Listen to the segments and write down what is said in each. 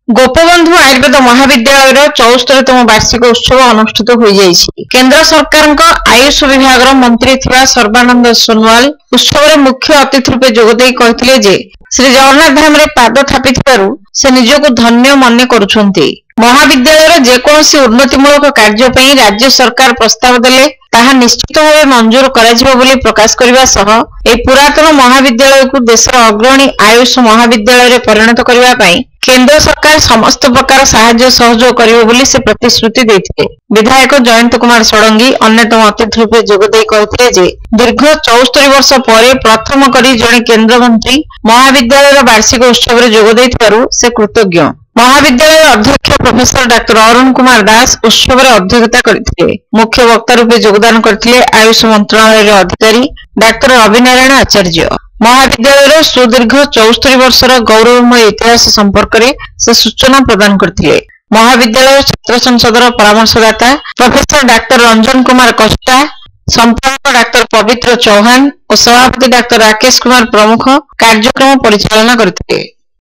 गोपबंधु आयुर्वेद महाविद्यालय 74तम वार्षिक उत्सव अनुष्ठित हो जाइछि। केंद्र सरकार आयुष विभाग मंत्री थिबा सर्बानंद सोनवाल उत्सव मुख्य अतिथि रूपे जोगदे कहथिले जे श्री जगन्नाथ धाम रे पाद थापिथिबारु से निजको धन्य मने करुछन्ति। महाविद्यालय जेकोसी उन्नतिमूलक कार्य पई राज्य सरकार प्रस्ताव देले ताहा निश्चित भावे मंजूर कराजिबो बोली प्रकाश करबा सह ए पुरातन महाविद्यालय को देशर अग्रणी आयुष महाविद्यालय रे परिणत करबा पई केंद्र सरकार समस्त प्रकार साहाय्य सहयोग करिवे बोली से प्रतिश्रुति देथिले। विधायक जयंत कुमार षडंगी अन्यतम अतिथि रूपे जोगदे कहथिले जे दीर्घ 74 वर्ष पर प्रथम करी जणे केंद्र मंत्री महाविद्यालय वार्षिक उत्सव रे जोग दैथिबारु से कृतज्ञ। महाविद्यालय अध्यक्ष प्रोफेसर डाक्टर अरुण कुमार दास उत्सव रे अध्यक्षता करथिले। मुख्य वक्ता रूपे योगदान करथिले आयुष मंत्रालय अधिकारी डाक्टर रविनारायण आचार्य। महाविद्यालय सुदीर्घ 74 वर्षर गौरवमय इतिहास संपर्क में से सूचना प्रदान करथिले। महाविद्यालय छात्र संसदर परामर्शदाता प्रोफेसर डाक्टर रंजन कुमार कष्टा, संपादक डाक्टर पवित्र चौहान और सभापति डाक्टर राकेश कुमार प्रमुख कार्यक्रम परिचालना करथिले।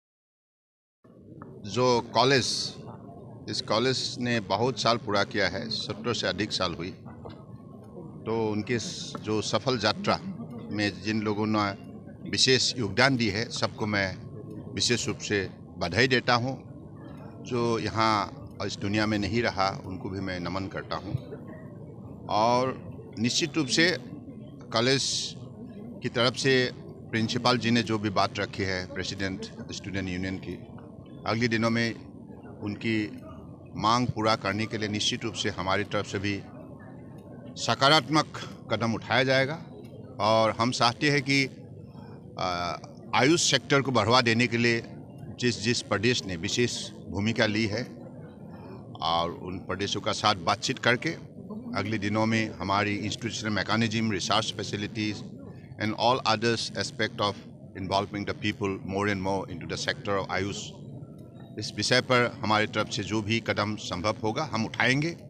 जो इस कॉलेज ने बहुत साल पूरा किया है, 70 से अधिक साल हुई, तो उनके जो सफल यात्रा में जिन लोगों ने विशेष योगदान दी है सबको मैं विशेष रूप से बधाई देता हूं। जो यहाँ इस दुनिया में नहीं रहा उनको भी मैं नमन करता हूं। और निश्चित रूप से कॉलेज की तरफ से प्रिंसिपल जी ने जो भी बात रखी है प्रेसिडेंट स्टूडेंट यूनियन की, अगले दिनों में उनकी मांग पूरा करने के लिए निश्चित रूप से हमारी तरफ से भी सकारात्मक कदम उठाया जाएगा। और हम चाहते हैं कि आयुष सेक्टर को बढ़ावा देने के लिए जिस प्रदेश ने विशेष भूमिका ली है और उन प्रदेशों का साथ बातचीत करके अगले दिनों में हमारी institutional mechanism, research facilities and all others aspect of involving the people more and more into the sector of AYUSH, इस विषय पर हमारी तरफ से जो भी कदम संभव होगा हम उठाएंगे।